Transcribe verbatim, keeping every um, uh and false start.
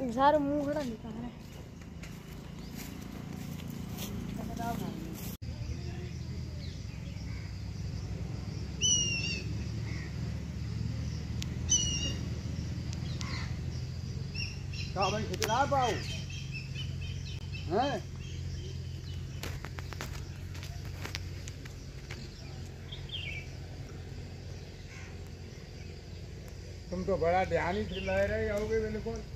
सारे मुंह खड़ा निकाल रहा है। क्या भाई खिचड़ा पाओ हैं? तुम तो बड़ा ध्यान ही ले रहे होगे बिल्कुल।